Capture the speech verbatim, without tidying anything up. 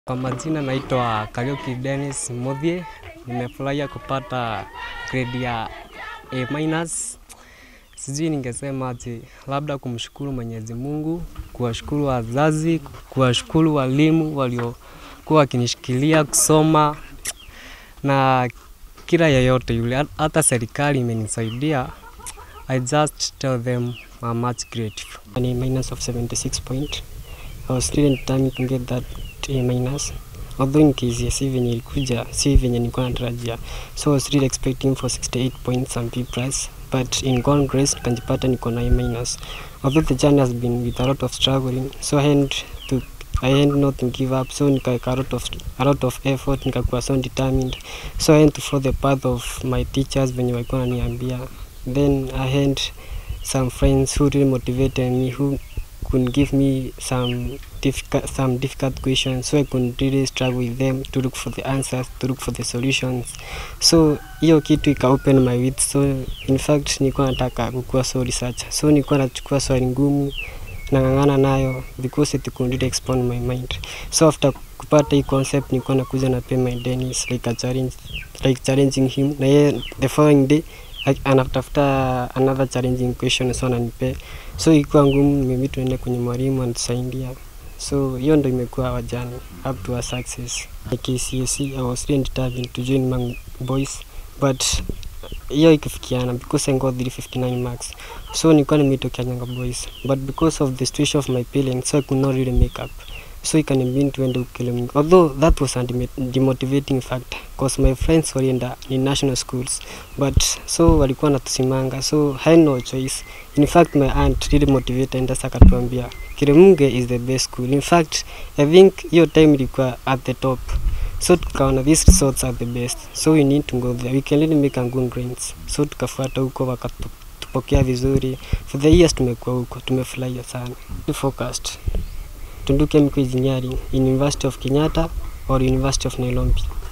Kwa majina naitwa Muthii, nimefurahia kupata grade ya A minus. Sijui ningesema ati labda kumshukuru Mwenyezi Mungu, kuwashukuru wazazi, kuwashukuru walimu waliokuwa wakinishikilia kusoma na kila yeyote yule, hata serikali imenisaidia. I just tell them I'm much grateful. A minus of seventy-six point. I was really determined to get that A minus. Although in K C S E venye ilikuja, si venye nilikuwa natarajia. So I was really expecting for sixty-eight points and B plus. But in God's grace, nikanjipata niko na A minus. Although the journey has been with a lot of struggling, so I had to I had not to give up. So nikaweka a lot of a lot of effort, nikakuwa so determined. So I had to follow the path of my teachers venye walikuwa wananiambia. Then I had some friends who really motivated me, who could give me some difficult some difficult questions, so I could really struggle with them to look for the answers, to look for the solutions. So hiyo kitu ika open my wits. So in fact nilikuwa nataka kukua so researcher, so nilikuwa nachukua swali ngumu nang'ang'ana nayo because it could really expand my mind. So after kupata hii concept nilikuwa nakuja na pay my Dennis like a challenge, like challenging him, na yeye the following day anatafuta another challenging question, so ananipe. So ilikuwa ngumu, mimi tuende kwenye mwalimu anatusaidia. So hiyo ndio imekuwa wajani up to a success. K C S E I was really determined to join Young Boys, but hiyo ikafikiana because I got three fifty-nine marks. So nilikuwa nimetokea Young Boys, but because of the situation of my parents, so I could not really make up. So I can be to end up killing. Although that was a demotivating factor, because my friends were in the in national schools, but so walikuwa natusimanga, so I had no choice. In fact, my aunt really motivated and akatuambia Kirinyaga is the best school. In fact, I think hiyo time ilikuwa at the top. So tukaona these results are the best, so we need to go there, we can really make a good grades. So tukafuata huko, wakatupokea vizuri. For the years tumekuwa huko, tumefurahia sana. We focused to do chemical engineering in University of Kenyatta or University of Nairobi.